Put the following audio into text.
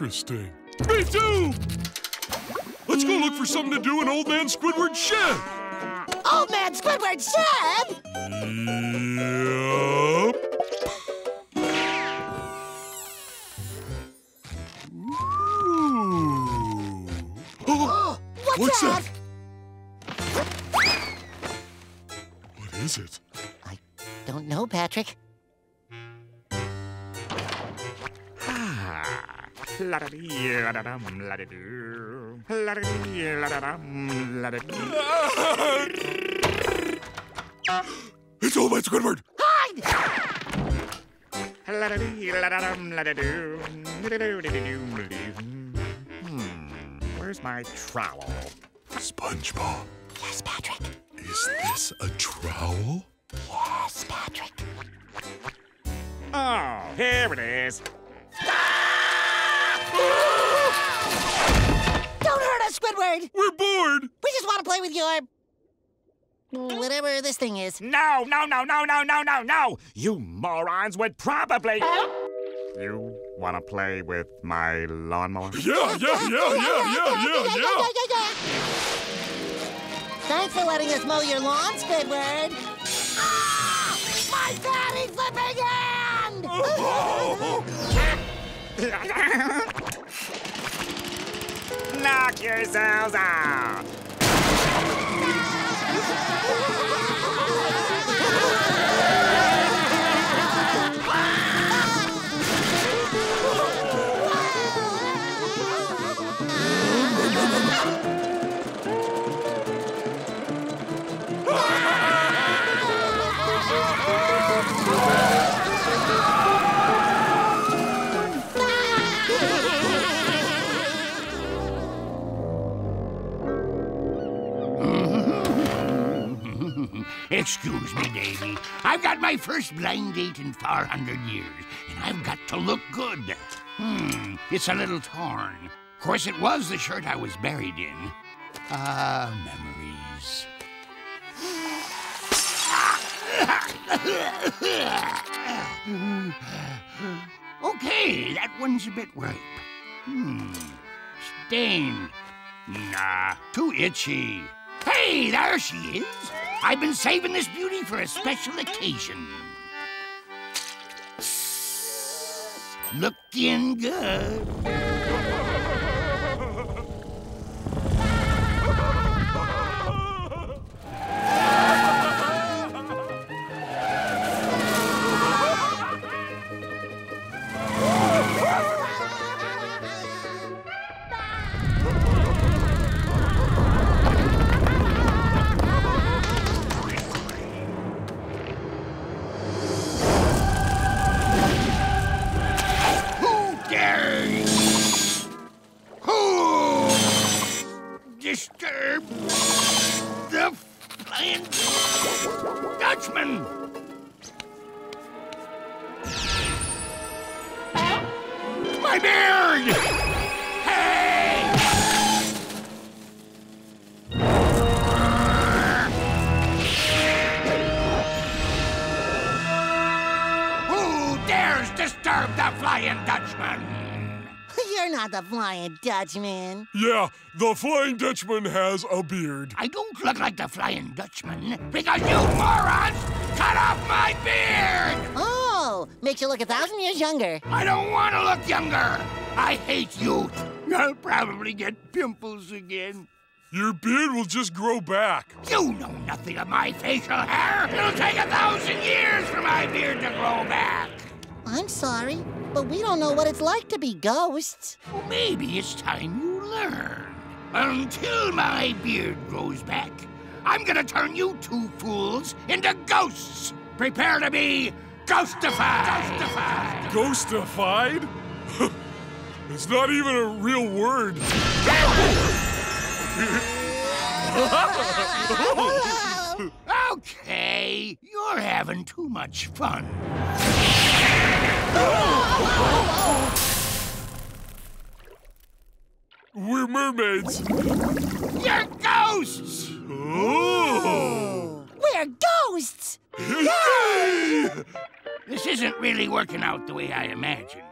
Interesting. Me too! Let's go look for something to do in Old Man Squidward's shed. Old Man Squidward's shed? Yep. Oh, what's that? What is it? I don't know, Patrick. It's Old Man Squidward! Hide! Where's my trowel? SpongeBob. Yes, Patrick. Is this a trowel? Yes, Patrick. Oh, here it is. Don't hurt us, Squidward! We're bored! We just want to play with your... whatever this thing is. No! You morons would probably... You want to play with my lawnmower? Yeah. Thanks for letting us mow your lawn, Squidward. Ah! My daddy flipping hand! Knock yourselves out! Excuse me, Davy. I've got my first blind date in 400 years, and I've got to look good. It's a little torn. Of course, it was the shirt I was buried in. Memories. Okay, that one's a bit ripe. Stained. Nah, too itchy. Hey, there she is. I've been saving this beauty for a special occasion. Looking good. Disturb the Flying Dutchman! My beard! Hey! Who dares disturb the Flying Dutchman? You're not the Flying Dutchman. Yeah, the Flying Dutchman has a beard. I don't look like the Flying Dutchman because you morons cut off my beard! Oh, makes you look 1,000 years younger. I don't want to look younger. I hate youth. I'll probably get pimples again. Your beard will just grow back. You know nothing of my facial hair. It'll take 1,000 years for my beard to grow back. I'm sorry, but we don't know what it's like to be ghosts. Well, maybe it's time you learn. Until my beard grows back, I'm gonna turn you two fools into ghosts. Prepare to be ghostified. Ghostified? It's not even a real word. Okay, you're having too much fun. We're mermaids. You're ghosts! Oh! We're ghosts! Yay! This isn't really working out the way I imagined.